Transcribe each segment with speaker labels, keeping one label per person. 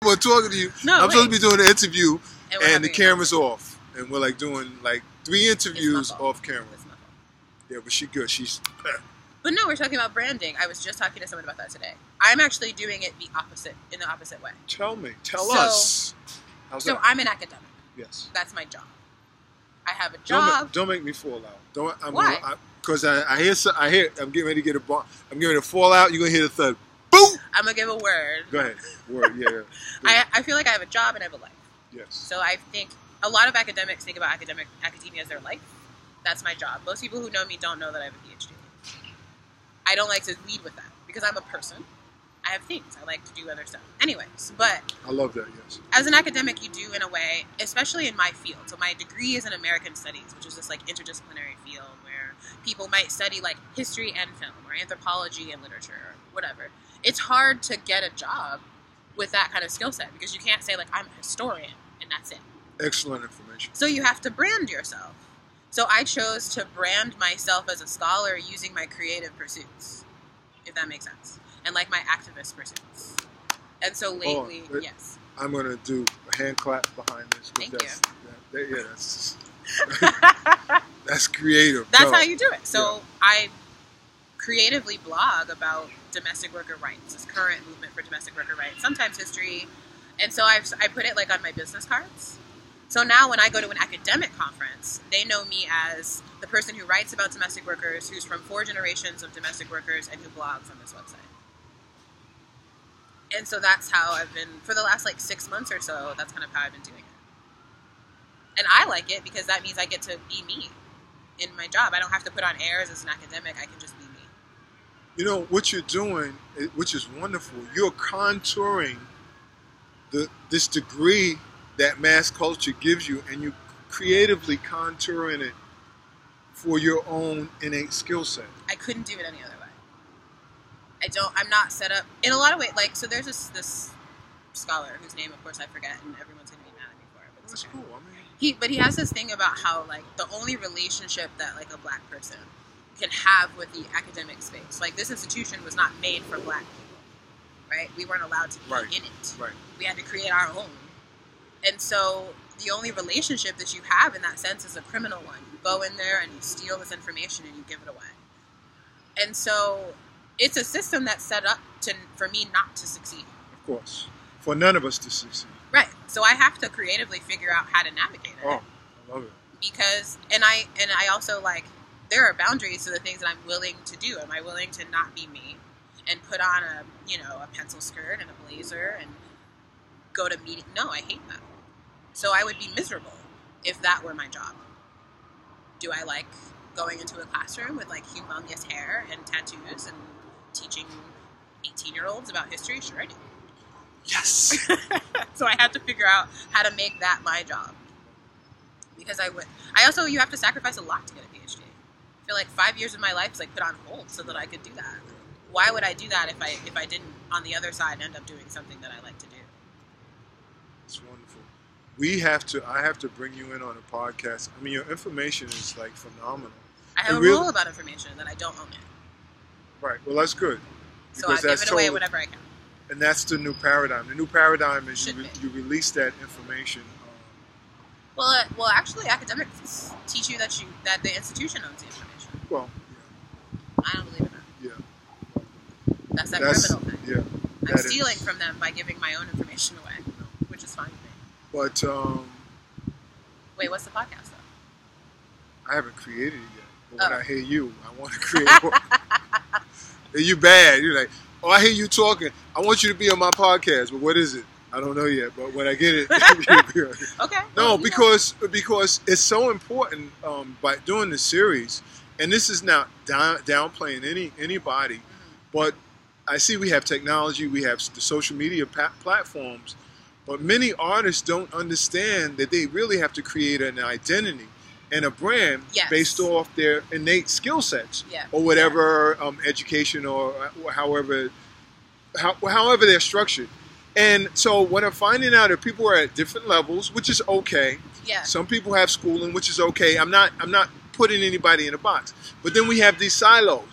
Speaker 1: for talking to you.
Speaker 2: No,
Speaker 1: I'm supposed to be doing an interview, and the camera's
Speaker 2: it.
Speaker 1: off, and we're like doing like 3 interviews off camera.
Speaker 2: It's my fault.
Speaker 1: Yeah, but she's good. She's.
Speaker 2: But no, we're talking about branding. I was just talking to someone about that today. I'm actually doing it in the opposite way.
Speaker 1: Tell us. How's that?
Speaker 2: I'm an academic.
Speaker 1: Yes.
Speaker 2: That's my job. I have a job.
Speaker 1: Don't make me fall out.
Speaker 2: Why?
Speaker 1: Because I hear. I'm getting ready to get a ball. I'm getting ready to fall out. You're gonna hear the thud. Boom.
Speaker 2: I'm gonna give a word.
Speaker 1: Go ahead. Word. Yeah.
Speaker 2: I feel like I have a job and I have a life.
Speaker 1: Yes.
Speaker 2: So I think a lot of academics think about academia as their life. That's my job. Most people who know me don't know that I have a PhD. I don't like to lead with that because I'm a person. I have things. I like to do other stuff. Anyways, but
Speaker 1: I love that, yes.
Speaker 2: As an academic, you do in a way, especially in my field. So my degree is in American Studies, which is this like interdisciplinary field where people might study like history and film or anthropology and literature or whatever. It's hard to get a job with that kind of skill set because you can't say like I'm a historian and that's it.
Speaker 1: Excellent information.
Speaker 2: So you have to brand yourself. So I chose to brand myself as a scholar using my creative pursuits, if that makes sense, and like my activist pursuits. And so lately, yes.
Speaker 1: I'm going to do a hand clap behind this.
Speaker 2: Thank you.
Speaker 1: That's creative.
Speaker 2: That's how you do it. So I creatively blog about domestic worker rights, this current movement for domestic worker rights, sometimes history. And so I put it like on my business cards. So now when I go to an academic conference, they know me as the person who writes about domestic workers, who's from 4 generations of domestic workers, and who blogs on this website. And so that's how I've been, for the last like 6 months or so, that's kind of how I've been doing it. And I like it because that means I get to be me in my job. I don't have to put on airs as an academic. I can just be me.
Speaker 1: You know, what you're doing, which is wonderful, you're contouring this degree that mass culture gives you, and you creatively contouring it for your own innate skill set.
Speaker 2: I couldn't do it any other way. I'm not set up in a lot of ways. Like, so there's this scholar whose name, of course, I forget, and everyone's gonna be mad at me for it. But
Speaker 1: that's cool. I mean,
Speaker 2: he has this thing about how like the only relationship that like a black person can have with the academic space, like this institution was not made for black people, right? We weren't allowed to be in it.
Speaker 1: Right. We
Speaker 2: had to create our own. And so the only relationship that you have in that sense is a criminal one. You go in there and you steal this information and you give it away. And so it's a system that's set up for me not to succeed.
Speaker 1: Of course. For none of us to succeed.
Speaker 2: Right. So I have to creatively figure out how to navigate it.
Speaker 1: Oh, I love it.
Speaker 2: Because, and I also like, there are boundaries to the things that I'm willing to do. Am I willing to not be me and put on a pencil skirt and a blazer and go to meeting? No, I hate that. So I would be miserable if that were my job. Do I like going into a classroom with like humongous hair and tattoos and teaching 18-year-olds about history? Sure I do.
Speaker 1: Yes.
Speaker 2: So I had to figure out how to make that my job. Because you have to sacrifice a lot to get a PhD. I feel like 5 years of my life is like put on hold so that I could do that. Why would I do that if I didn't on the other side end up doing something that I like to do?
Speaker 1: It's wonderful. I have to bring you in on a podcast. I mean, your information is like phenomenal.
Speaker 2: I have a rule about information that I don't own it.
Speaker 1: Right. Well, that's good.
Speaker 2: So I give it away whenever I can.
Speaker 1: And that's the new paradigm. The new paradigm is you release that information.
Speaker 2: Well, actually, academics teach you that the institution owns the information.
Speaker 1: Well, yeah.
Speaker 2: I don't believe in that.
Speaker 1: Yeah.
Speaker 2: That's criminal thing.
Speaker 1: Yeah.
Speaker 2: I'm stealing from them by giving my own information away, which is fine with me.
Speaker 1: But
Speaker 2: wait, what's the podcast though?
Speaker 1: I haven't created it yet. But when I hear you, I want to create one. And you bad. You're like, oh, I hear you talking. I want you to be on my podcast. But what is it? I don't know yet. But when I get it,
Speaker 2: okay.
Speaker 1: No, because it's so important by doing this series, and this is not downplaying anybody, but I see we have technology, we have the social media platforms, but many artists don't understand that they really have to create an identity and a brand based off their innate skill sets or whatever education or however they're structured. And so what I'm finding out is people are at different levels, which is okay.
Speaker 2: Yeah.
Speaker 1: Some people have schooling, which is okay. I'm not putting anybody in a box. But then we have these silos.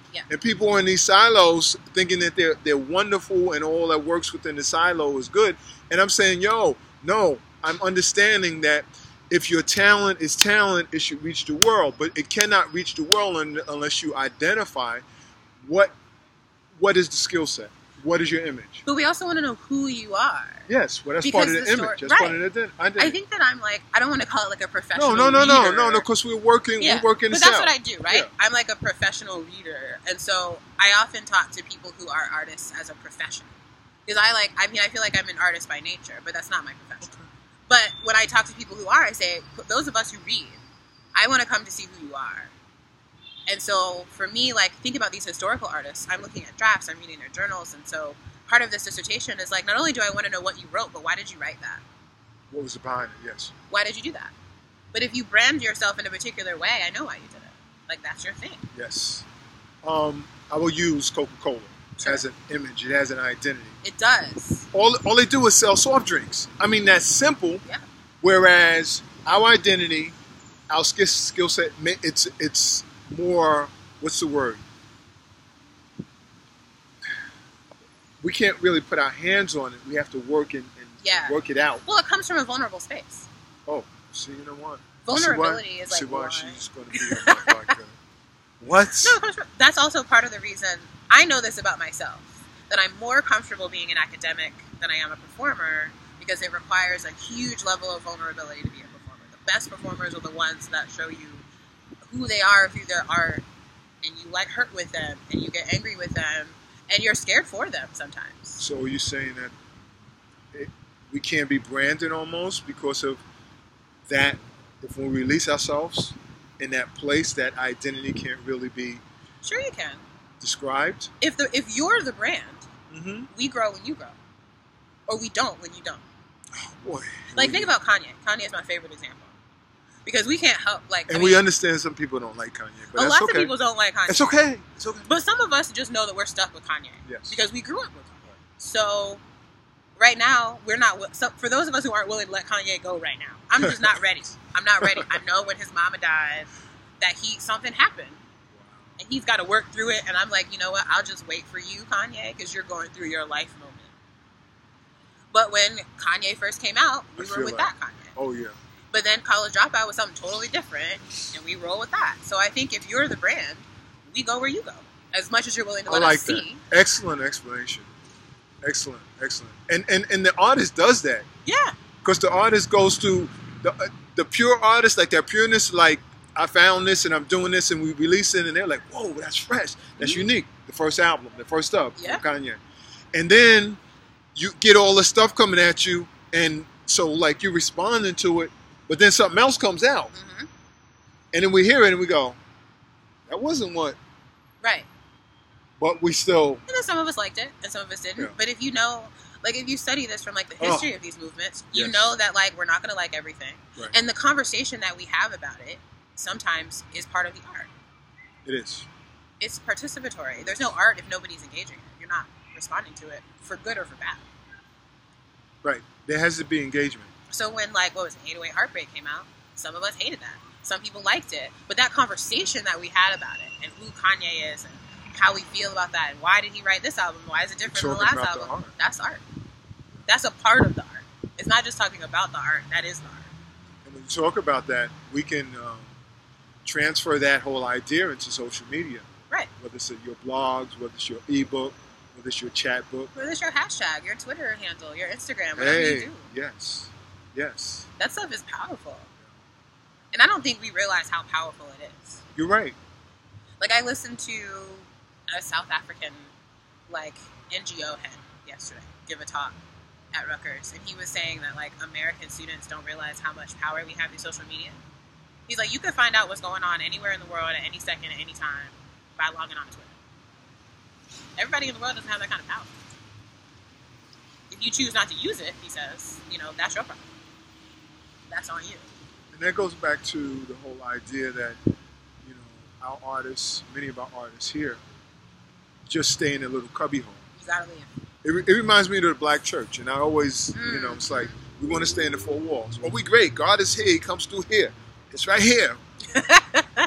Speaker 2: Yeah.
Speaker 1: And people are in these silos thinking that they're wonderful and all that works within the silo is good. And I'm saying, yo, no, I'm understanding that if your talent is talent, it should reach the world. But it cannot reach the world unless you identify what is the skill set. What is your image?
Speaker 2: But we also want to know who you are.
Speaker 1: Yes, well, that's part of the image. That's part of the identity.
Speaker 2: I think that I'm like, I don't want to call it like a professional
Speaker 1: No,
Speaker 2: reader.
Speaker 1: because we're working this out.
Speaker 2: But that's what I do, right? Yeah. I'm like a professional reader. And so I often talk to people who are artists as a profession. Because I feel like I'm an artist by nature, but that's not my profession. Okay. But when I talk to people who are, I say, those of us who read, I want to come to see who you are. And so for me, like, think about these historical artists. I'm looking at drafts, I'm reading their journals, and so part of this dissertation is like, not only do I want to know what you wrote, but why did you write that?
Speaker 1: What was behind it, yes.
Speaker 2: Why did you do that? But if you brand yourself in a particular way, I know why you did it. Like, that's your thing.
Speaker 1: Yes. I will use Coca-Cola as an image. It has an identity.
Speaker 2: It does.
Speaker 1: All they do is sell soft drinks. I mean, that's simple.
Speaker 2: Yeah.
Speaker 1: Whereas our identity, our skill set, it's more, what's the word? We can't really put our hands on it. We have to work and work it out.
Speaker 2: Well, it comes from a vulnerable space.
Speaker 1: Oh, see, you know what?
Speaker 2: Vulnerability is like,
Speaker 1: see why she's going to be on my podcast. What?
Speaker 2: No, that's also part of the reason I know this about myself, that I'm more comfortable being an academic than I am a performer, because it requires a huge level of vulnerability to be a performer. The best performers are the ones that show you who they are through their art, and you like hurt with them, and you get angry with them, and you're scared for them sometimes.
Speaker 1: So are you saying that we can't be branded almost because of that? If we release ourselves in that place, that identity can't really be
Speaker 2: Sure you can.
Speaker 1: Described?
Speaker 2: If you're the brand,
Speaker 1: mm-hmm.
Speaker 2: we grow when you grow. Or we don't when you don't.
Speaker 1: Oh, boy.
Speaker 2: Like, think about Kanye. Kanye is my favorite example. Because we can't help, like...
Speaker 1: And we understand some people don't like Kanye, but that's okay.
Speaker 2: A lot of people don't like Kanye.
Speaker 1: It's okay. It's okay.
Speaker 2: But some of us just know that we're stuck with Kanye.
Speaker 1: Yes.
Speaker 2: Because we grew up with Kanye. Right. So, right now, we're not... So for those of us who aren't willing to let Kanye go right now, I'm just not ready. I'm not ready. I know when his mama died that something happened. And he's got to work through it. And I'm like, you know what? I'll just wait for you, Kanye, because you're going through your life moment. But when Kanye first came out, we were with that Kanye.
Speaker 1: Oh, yeah.
Speaker 2: But then College Dropout was something totally different, and we roll with that. So I think if you're the brand, we go where you go, as much as you're willing to let us see.
Speaker 1: That. Excellent explanation. Excellent. And the artist does that.
Speaker 2: Yeah.
Speaker 1: Because the artist goes to the pure artist, like that pureness, like, I found this and I'm doing this, and we release it, and they're like, whoa, that's fresh. That's unique. The first album, the first stuff from Kanye. And then you get all the stuff coming at you, and so, like, you're responding to it, but then something else comes out. Mm-hmm. And then we hear it, and we go, that wasn't what...
Speaker 2: Right.
Speaker 1: But we still...
Speaker 2: And then some of us liked it, and some of us didn't. Yeah. But if you know... Like, if you study this from, like, the history of these movements, you know that, like, we're not going to like everything. Right. And the conversation that we have about it sometimes is part of the art.
Speaker 1: It is.
Speaker 2: It's participatory. There's no art if nobody's engaging it. You're not responding to it for good or for bad.
Speaker 1: Right. There has to be engagement.
Speaker 2: So when, like, 808 Heartbreak came out, some of us hated that. Some people liked it. But that conversation that we had about it, and who Kanye is, and how we feel about that, and why did he write this album, why is it different from the last album, that's art. That's a part of the art. It's not just talking about the art, that is the art.
Speaker 1: And when you talk about that, we can transfer that whole idea into social media.
Speaker 2: Right.
Speaker 1: Whether it's your blogs, whether it's your ebook, whether it's your chat book.
Speaker 2: Whether it's your hashtag, your Twitter handle, your Instagram, whatever you do.
Speaker 1: Yes.
Speaker 2: That stuff is powerful. And I don't think we realize how powerful it is.
Speaker 1: You're right.
Speaker 2: Like, I listened to a South African, like, NGO head yesterday give a talk at Rutgers, and he was saying that, like, American students don't realize how much power we have through social media. He's like, you can find out what's going on anywhere in the world at any second, at any time, by logging on to Twitter. Everybody in the world doesn't have that kind of power. If you choose not to use it, he says, that's your problem. That's on you.
Speaker 1: And that goes back to the whole idea that, our artists, many of our artists here, just stay in a little cubby hole.
Speaker 2: You gotta leave.
Speaker 1: It reminds me of the black church, and I always, it's like, we want to stay in the four walls. Well, we great. God is here. He comes through here. It's right here.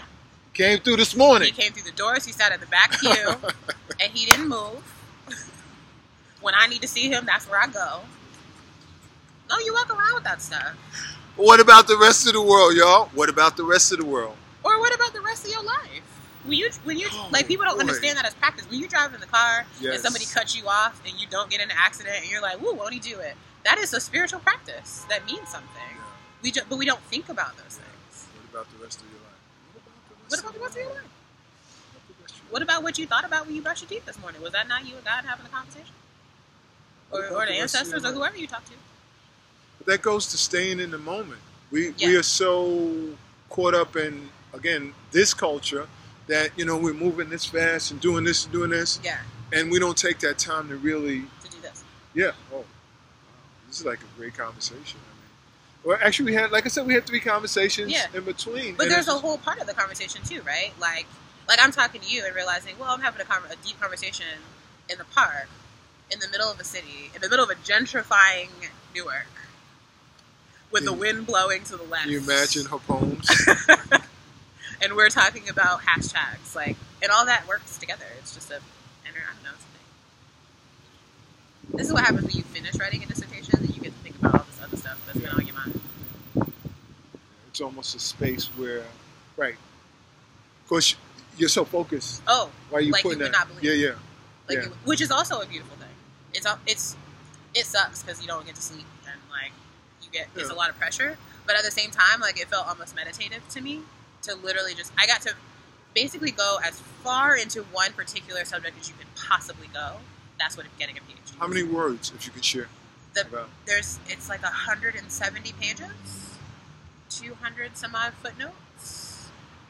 Speaker 1: Came through this morning.
Speaker 2: He came through the doors. He sat in the back pew, and he didn't move. When I need to see him, that's where I go. No, you walk around with that stuff.
Speaker 1: What about the rest of the world, y'all? What about the rest of the world?
Speaker 2: Or what about the rest of your life? When you like, people don't understand that as practice. When you drive in the car and somebody cuts you off and you don't get in an accident and you're like, "Woo, won't he do it?" That is a spiritual practice. That means something. Yeah. But we don't think about those things.
Speaker 1: What about the rest of your life?
Speaker 2: What about the rest of your life? What about what you thought about when you brushed your teeth this morning? Was that not you and God having a conversation? Or the ancestors or whoever you talked to?
Speaker 1: But that goes to staying in the moment. We are so caught up in, again, this culture that, we're moving this fast and doing this and doing this.
Speaker 2: Yeah.
Speaker 1: And we don't take that time to really...
Speaker 2: To do this.
Speaker 1: Yeah. Oh, wow. This is like a great conversation. Well, actually, we had 3 conversations in between.
Speaker 2: But there's a whole part of the conversation too, right? Like I'm talking to you and realizing, well, I'm having a deep conversation in the park, in the middle of a city, in the middle of a gentrifying Newark, with the wind blowing to the left.
Speaker 1: Can you imagine her poems?
Speaker 2: And we're talking about hashtags, and all that works together. It's just I don't know, it's a thing. This is what happens when you finish writing a dissertation, and you get to think about all this other stuff that's been on your mind.
Speaker 1: It's almost a space where, right? Of course, you're so focused.
Speaker 2: Oh,
Speaker 1: why are you
Speaker 2: like
Speaker 1: putting
Speaker 2: you would
Speaker 1: that?
Speaker 2: not believe.
Speaker 1: Yeah.
Speaker 2: Which is also a beautiful thing. It sucks because you don't get to sleep and it's a lot of pressure. But at the same time, it felt almost meditative to me to literally I got to basically go as far into one particular subject as you could possibly go. That's what getting a PhD.
Speaker 1: How many words, if you could share?
Speaker 2: It's 170 pages, 200 some odd footnotes.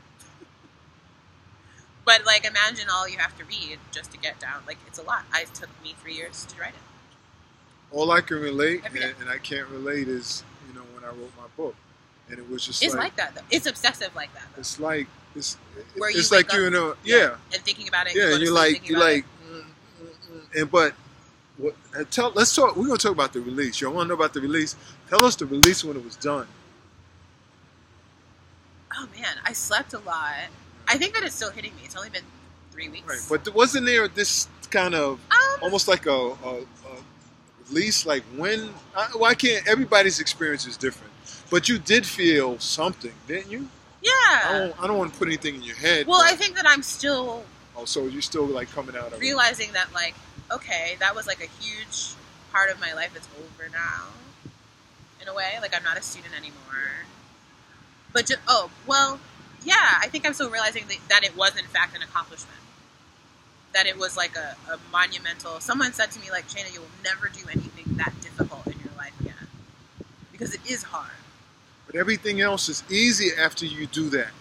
Speaker 2: But imagine all you have to read just to get down. It's a lot. It took me 3 years to write it.
Speaker 1: All I can relate, and I can't relate, is when I wrote my book, and it was just
Speaker 2: it's like that though. It's obsessive like that though.
Speaker 1: It's like it's
Speaker 2: like
Speaker 1: you're in a
Speaker 2: and thinking about it.
Speaker 1: Yeah, and you're like and but what? Let's talk. We're gonna talk about the release. You want to know about the release? Tell us the release when it was done.
Speaker 2: Oh man, I slept a lot. I think that it's still hitting me. It's only been 3 weeks.
Speaker 1: Right, but wasn't there this kind of almost like a release? Like when? Why can't everybody's experience is different? But you did feel something, didn't you?
Speaker 2: Yeah.
Speaker 1: I don't want to put anything in your head.
Speaker 2: Well, I think that I'm still.
Speaker 1: Oh, so you're still coming out of
Speaker 2: realizing that okay, that was a huge part of my life that's over now. In a way, I'm not a student anymore. But I think I'm still realizing that it was in fact an accomplishment. That it was a monumental. Someone said to me Shana, you will never do anything that difficult in your life again, because it is hard.
Speaker 1: But everything else is easy after you do that,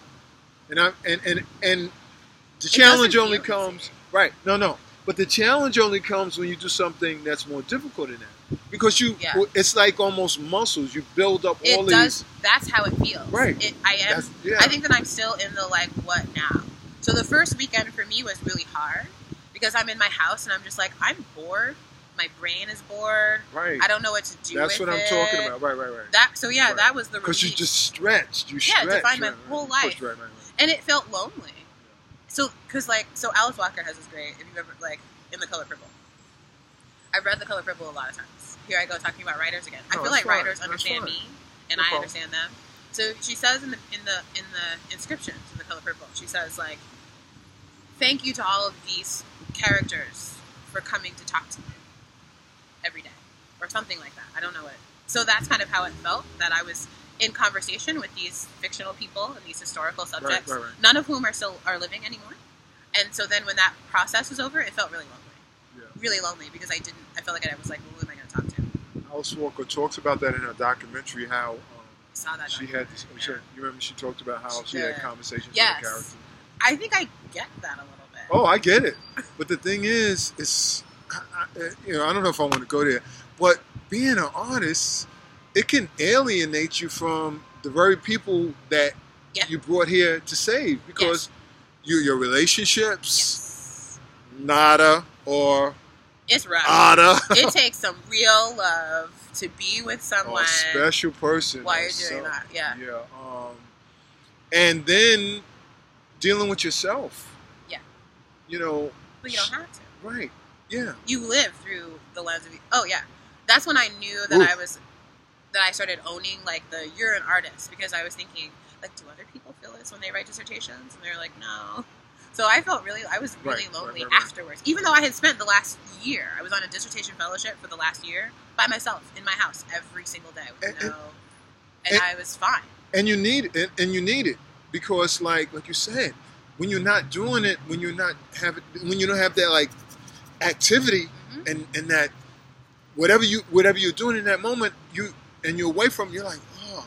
Speaker 1: and the challenge only comes right. No. But the challenge only comes when you do something that's more difficult than that. Because it's like almost muscles. You build up all these.
Speaker 2: That's how it feels.
Speaker 1: Right.
Speaker 2: I think that I'm still in the what now. So the first weekend for me was really hard because I'm in my house and I'm just I'm bored. My brain is bored.
Speaker 1: Right.
Speaker 2: I don't know what to do.
Speaker 1: That's what I'm talking about. Right.
Speaker 2: That was the release.
Speaker 1: Because you just stretched. You
Speaker 2: to find my whole life.
Speaker 1: Right.
Speaker 2: And it felt lonely. So Alice Walker has this great, if you've ever, in The Color Purple. I've read The Color Purple a lot of times. Here I go talking about writers again. I feel like writers understand me, and I understand them. So she says in the inscriptions in The Color Purple, she says, thank you to all of these characters for coming to talk to me every day. Or something like that. I don't know what. So that's kind of how it felt, that I was in conversation with these fictional people and these historical subjects,
Speaker 1: right.
Speaker 2: None of whom are living anymore. And so then when that process was over, it felt really lonely.
Speaker 1: Yeah.
Speaker 2: Really lonely because I felt like I was well, who am I going to talk to?
Speaker 1: Alice Walker talks about that in her documentary, how
Speaker 2: saw that
Speaker 1: she had this, you remember she talked about how she had conversations with
Speaker 2: yes.
Speaker 1: the characters.
Speaker 2: I think I get that a little bit.
Speaker 1: Oh, I get it. But the thing is, I don't know if I want to go there, but being an artist, it can alienate you from the very people that you brought here to save, because your relationships, nada, or
Speaker 2: it's rough.
Speaker 1: Ada.
Speaker 2: It takes some real love to be with someone.
Speaker 1: A special person.
Speaker 2: While you're doing that,
Speaker 1: Yeah. And then dealing with yourself.
Speaker 2: Yeah.
Speaker 1: You know.
Speaker 2: But you don't have to.
Speaker 1: Right. Yeah.
Speaker 2: You live through the lens of. Oh yeah, that's when I knew that I started owning like you're an artist, because I was thinking like, do other people feel this when they write dissertations? And they're like, no. So I was really lonely afterwards, even though I had spent the last year. I was on a dissertation fellowship for the last year by myself in my house every single day with and I was fine.
Speaker 1: And you need it, because like you said, when you're not doing it, when you don't have that like activity, and that whatever you're doing in that moment, you're away from, you're like, oh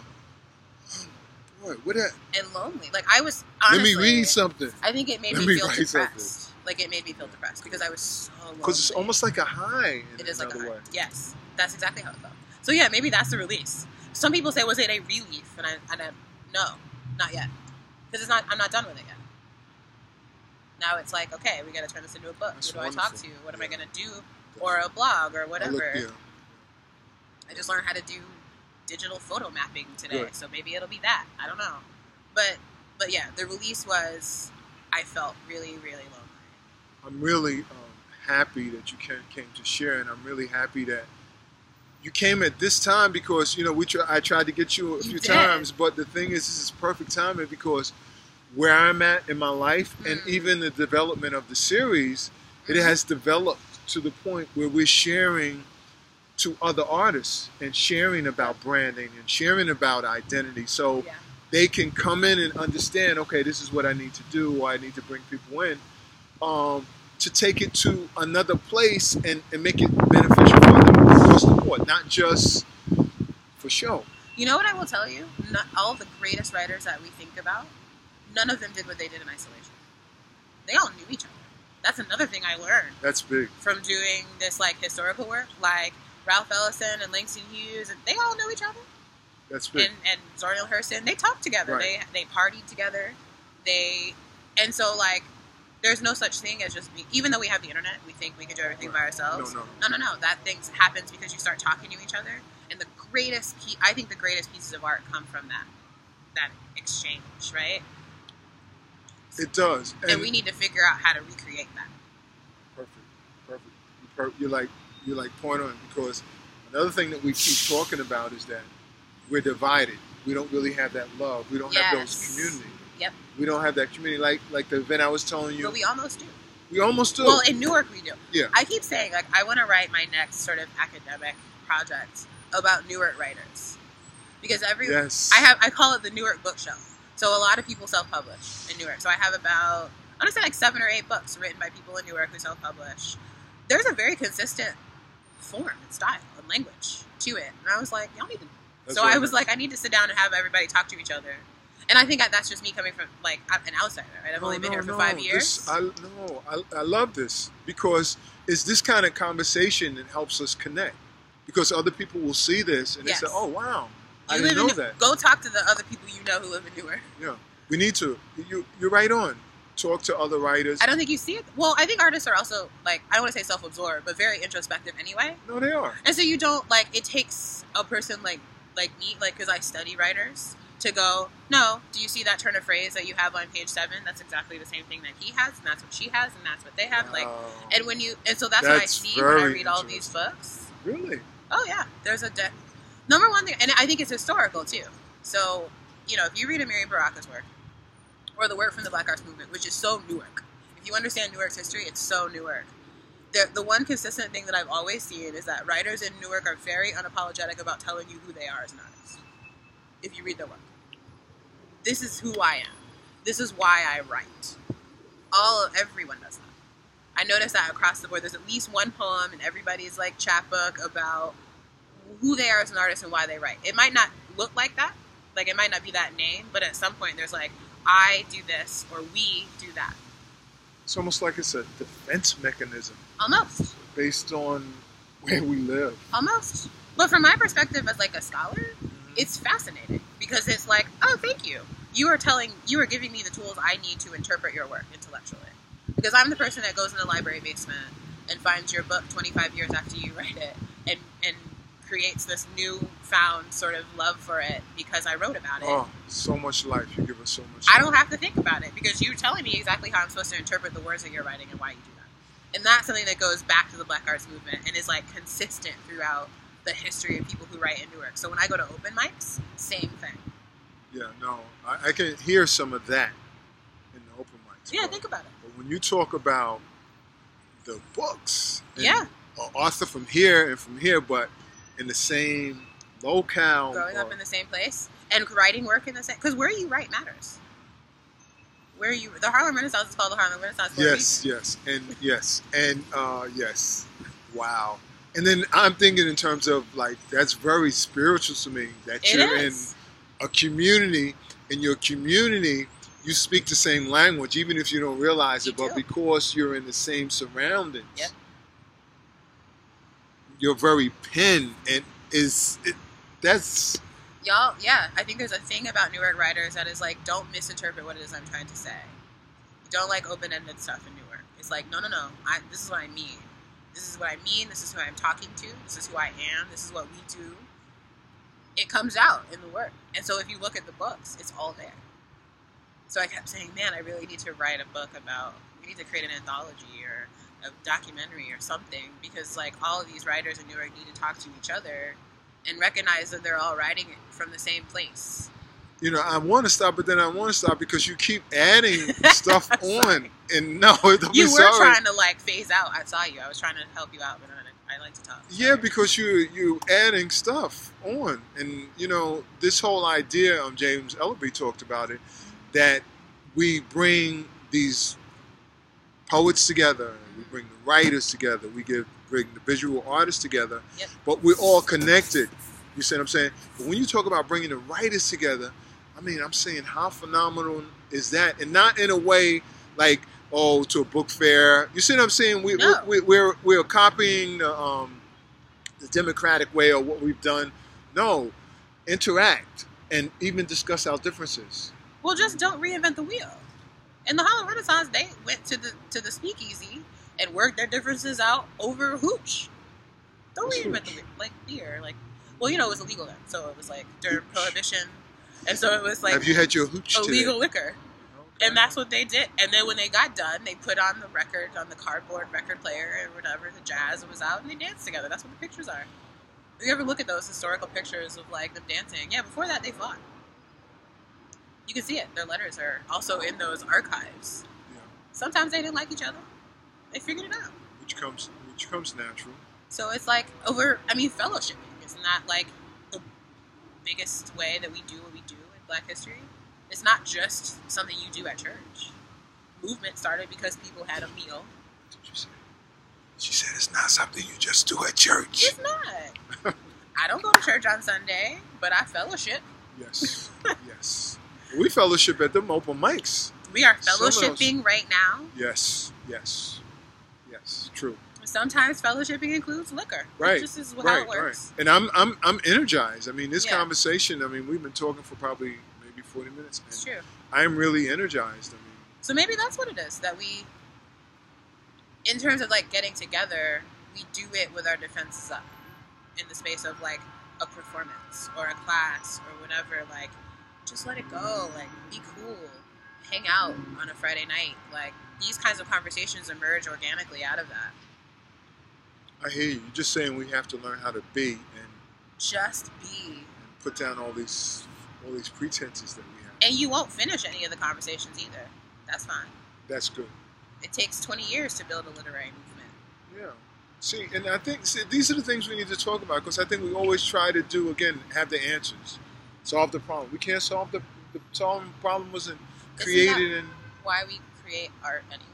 Speaker 1: boy, what that?
Speaker 2: And lonely. Like I was honestly.
Speaker 1: Let me read something.
Speaker 2: I think it made me feel depressed. Like it made me feel depressed because I was so lonely.
Speaker 1: Because it's almost like a high.
Speaker 2: It is like a high. Way. Yes, that's exactly how it felt. So yeah, maybe that's the release. Some people say, was it a relief? And I no, not yet, because I'm not done with it yet. Now it's like, okay, we got to turn this into a book. Who do I talk to? What am I going to do? Or a blog or whatever. I just learned how to do digital photo mapping today, so maybe it'll be that. I don't know. But yeah, the release was, I felt really, really lonely.
Speaker 1: I'm really happy that you came to share, and I'm really happy that you came at this time, because I tried to get you a few times, but the thing is, this is perfect timing, because where I'm at in my life, and even the development of the series, it has developed to the point where we're sharing to other artists and sharing about branding and sharing about identity, so they can come in and understand, okay, this is what I need to do, or I need to bring people in to take it to another place and make it beneficial for them across the board, not just for show.
Speaker 2: You know what I will tell you? Not all the greatest writers that we think about, none of them did what they did in isolation. They all knew each other. That's another thing I learned.
Speaker 1: That's big.
Speaker 2: From doing this like historical work, like Ralph Ellison and Langston Hughes, and they all knew each other.
Speaker 1: That's big.
Speaker 2: And Zoriel Hurston, they talked together. Right. They partied together. And so like, there's no such thing as just even though we have the internet, we think we can do everything by ourselves. No. That thing happens because you start talking to each other. And I think the greatest pieces of art come from that exchange, right?
Speaker 1: It does.
Speaker 2: And we need to figure out how to recreate that.
Speaker 1: Perfect. You're like point on, because another thing that we keep talking about is that we're divided. We don't really have that love. We don't have those communities.
Speaker 2: Yep.
Speaker 1: We don't have that community like the event I was telling you.
Speaker 2: But we almost do.
Speaker 1: We almost do.
Speaker 2: Well, in Newark we do.
Speaker 1: Yeah.
Speaker 2: I keep saying, like, I want to write my next sort of academic project about Newark writers. Because I call it the Newark bookshelf. So a lot of people self-publish in Newark. So I have about, I want to say like 7 or 8 books written by people in Newark who self-publish. There's a very consistent form and style and language to it. And I was like, y'all need to. I was like, I need to sit down and have everybody talk to each other. And I think that's just me coming from, like, an outsider, right? I've only been here for 5 years.
Speaker 1: I love this, because it's this kind of conversation that helps us connect. Because other people will see this and they say, oh, wow, I didn't know that.
Speaker 2: Go talk to the other people you know who live in Newark.
Speaker 1: Yeah, we need to. You're right on. Talk to other writers.
Speaker 2: I don't think you see it. Well, I think artists are also, like, I don't want to say self-absorbed, but very introspective anyway.
Speaker 1: No, they are.
Speaker 2: And so you don't, like, it takes a person like me, like, because I study writers, to go, no, do you see that turn of phrase that you have on page 7? That's exactly the same thing that he has, and that's what she has, and that's what they have. Like, and so that's what I see when I read all these books.
Speaker 1: Really?
Speaker 2: Oh yeah, there's number one thing, and I think it's historical too. So, if you read Amiri Baraka's work, or the work from the Black Arts Movement, which is so Newark, if you understand Newark's history, it's so Newark. The one consistent thing that I've always seen is that writers in Newark are very unapologetic about telling you who they are as an artist. If you read their work. This is who I am. This is why I write. Everyone does that. I notice that across the board. There's at least one poem in everybody's like chapbook about who they are as an artist and why they write. It might not look like that. Like, it might not be that name, but at some point there's like, I do this or we do that.
Speaker 1: It's almost like it's a defense mechanism.
Speaker 2: Almost.
Speaker 1: Based on where we live.
Speaker 2: Almost. But from my perspective as like a scholar, it's fascinating, because it's like, oh, thank you. You are giving me the tools I need to interpret your work intellectually. Because I'm the person that goes in the library basement and finds your book 25 years after you write it and creates this newfound sort of love for it because I wrote about it.
Speaker 1: Oh, so much life. You give us so much
Speaker 2: I
Speaker 1: life.
Speaker 2: don't have to think about it because you're telling me exactly how I'm supposed to interpret the words that you're writing and why you do that. And that's something that goes back to the Black Arts Movement and is like consistent throughout the history of people who write in Newark. So when I go to open mics, same thing.
Speaker 1: Yeah, no, I can hear some of that in the open mics.
Speaker 2: Yeah, think about it.
Speaker 1: But when you talk about the books, and
Speaker 2: Yeah.
Speaker 1: author from here and from here, but in the same locale.
Speaker 2: Growing up in the same place and writing work in the same, because where you write matters. Where you, the Harlem Renaissance is called the Harlem Renaissance for a reason.
Speaker 1: Yes. Wow. And then I'm thinking in terms of like that's very spiritual to me that you're in a community. In your community, you speak the same language, even if you don't realize it. But because you're in the same surroundings,
Speaker 2: Yep.
Speaker 1: your very pen and that's.
Speaker 2: Y'all, yeah, I think there's a thing about Newark writers that is like, don't misinterpret what it is I'm trying to say. Don't like open-ended stuff in Newark. It's like, no, this is what I mean. This is what I mean. This is who I'm talking to. This is who I am. This is what we do. It comes out in the work. And so if you look at the books, it's all there. So I kept saying, man, I really need to write a book about, we need to create an anthology or a documentary or something because like all of these writers in Newark need to talk to each other and recognize that they're all writing from the same place.
Speaker 1: You know, I want to stop, but then I want to stop because you keep adding stuff on. And no,
Speaker 2: you were trying to like phase out. I saw you. I was trying to help you out, but I like to talk.
Speaker 1: Yeah, because you adding stuff on. And, you know, this whole idea, James Ellerby talked about it, that we bring these poets together, we bring the writers together, bring the visual artists together,
Speaker 2: yep.
Speaker 1: But we're all connected. You see what I'm saying? But when you talk about bringing the writers together, I mean, I'm saying how phenomenal is that? And not in a way like, oh, to a book fair. You see what I'm saying? We're copying the democratic way of what we've done. No, interact and even discuss our differences.
Speaker 2: Well, just don't reinvent the wheel. In the Harlem Renaissance, they went to the speakeasy and worked their differences out over hooch. Don't reinvent the wheel. Like beer. Like, well, you know, it was illegal then. So it was like during Prohibition. And so it was like...
Speaker 1: Have you had your hooch
Speaker 2: illegal
Speaker 1: today?
Speaker 2: liquor. Okay. And that's what they did. And then when they got done, they put on the record, on the cardboard record player or whatever, the jazz was out, and they danced together. That's what the pictures are. If you ever look at those historical pictures of like them dancing, yeah, before that they fought. You can see it. Their letters are also in those archives.
Speaker 1: Yeah.
Speaker 2: Sometimes they didn't like each other. They figured it out.
Speaker 1: Which comes natural.
Speaker 2: So it's like fellowshipping. Isn't that like the biggest way that we do what we do in Black history? It's not just something you do at church. Movement started because people had a meal.
Speaker 1: That's what you said. She said it's not something you just do at church.
Speaker 2: It's not. I don't go to church on Sunday, but I fellowship.
Speaker 1: Yes. Yes. We fellowship at them open mics.
Speaker 2: We are fellowshipping right now.
Speaker 1: Yes. True.
Speaker 2: Sometimes fellowshipping includes liquor.
Speaker 1: Right.
Speaker 2: This is how it works.
Speaker 1: Right. And I'm energized. I mean, this conversation. I mean, we've been talking for probably maybe 40 minutes.
Speaker 2: It's true.
Speaker 1: I'm really energized. I mean.
Speaker 2: So maybe that's what it is that we, in terms of like getting together, we do it with our defenses up, in the space of like a performance or a class or whatever. Like, just let it go. Like, be cool. Hang out on a Friday night. Like, these kinds of conversations emerge organically out of that.
Speaker 1: I hear you. You're just saying we have to learn how to be and
Speaker 2: just be.
Speaker 1: And put down all these pretenses that we have.
Speaker 2: And you won't finish any of the conversations either. That's fine.
Speaker 1: That's good.
Speaker 2: It takes 20 years to build a literary movement.
Speaker 1: Yeah. See, and I think these are the things we need to talk about because I think we always try to do, again, have the answers. Solve the problem. We can't solve the problem wasn't created in...
Speaker 2: why we create art anyway.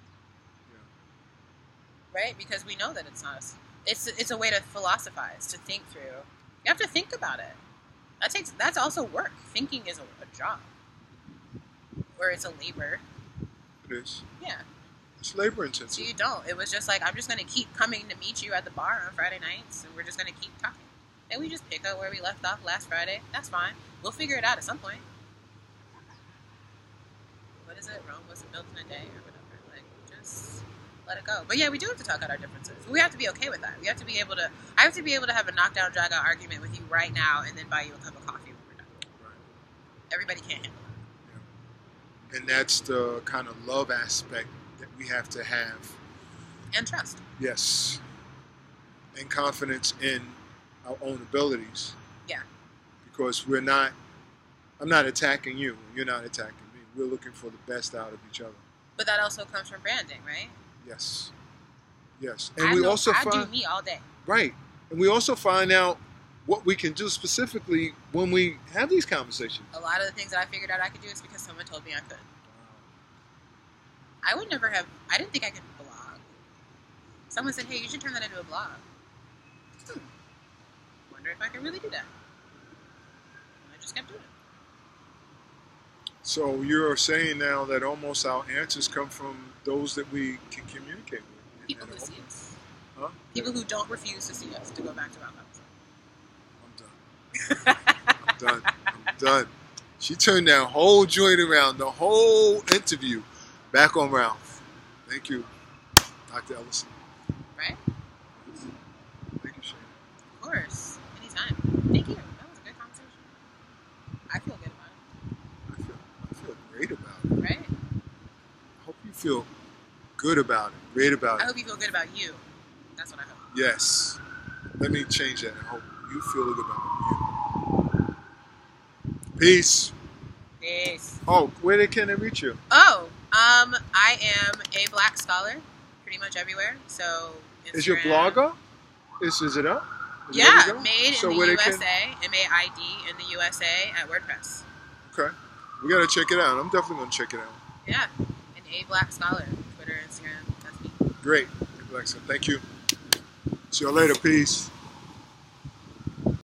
Speaker 2: Right? Because we know that it's not it's a way to philosophize, to think through. You have to think about it. That's also work. Thinking is a job. Or it's a labor.
Speaker 1: It is.
Speaker 2: Yeah.
Speaker 1: It's labor intensive.
Speaker 2: So you don't. It was just like, I'm just going to keep coming to meet you at the bar on Friday nights, and we're just going to keep talking. And we just pick up where we left off last Friday. That's fine. We'll figure it out at some point. What is it? Rome wasn't built in a day or whatever. Like, just let it go. But yeah, we do have to talk out our differences. We have to be okay with that. We have to be able to. I have to be able to have a knockdown, drag out argument with you right now, and then buy you a cup of coffee when we're done. Right. Everybody can't handle that.
Speaker 1: Yeah. And that's the kind of love aspect that we have to have.
Speaker 2: And trust.
Speaker 1: Yes. And confidence in our own abilities.
Speaker 2: Yeah.
Speaker 1: Because we're not. I'm not attacking you. You're not attacking me. We're looking for the best out of each other.
Speaker 2: But that also comes from branding, right?
Speaker 1: Yes. Yes. And we also
Speaker 2: I
Speaker 1: find,
Speaker 2: do me all day.
Speaker 1: Right. And we also find out what we can do specifically when we have these conversations.
Speaker 2: A lot of the things that I figured out I could do is because someone told me I could. I would never have. I didn't think I could blog. Someone said, "Hey, you should turn that into a blog." Wonder if I could really do that. And I just kept doing it.
Speaker 1: So you're saying now that almost our answers come from those that we can communicate with.
Speaker 2: People who see us.
Speaker 1: Huh?
Speaker 2: People who don't refuse to see us, to go back to Ralph.
Speaker 1: I'm done. I'm done. She turned that whole joint around, the whole interview, back on Ralph. Thank you, Dr. Ellison.
Speaker 2: Right?
Speaker 1: Thank you, Shana.
Speaker 2: Of course. Anytime. Thank you. That was a good conversation. I feel good about it.
Speaker 1: I feel great about it.
Speaker 2: Right?
Speaker 1: I hope you feel good about it, great about it.
Speaker 2: I hope you feel good about you. That's what I hope.
Speaker 1: Yes. Let me change that. I hope you feel good about you. Peace.
Speaker 2: Peace.
Speaker 1: Oh, where can they reach you?
Speaker 2: Oh, I am a black scholar pretty much everywhere. So Instagram.
Speaker 1: Is your blog up? Is it up?
Speaker 2: Yeah, made in the USA, MAID in the USA at WordPress.
Speaker 1: Okay. We got to check it out. I'm definitely going to check it out.
Speaker 2: Yeah, an A Black Scholar. Twitter, Instagram, that's me.
Speaker 1: Great. Alexa, thank you. See you later. Peace.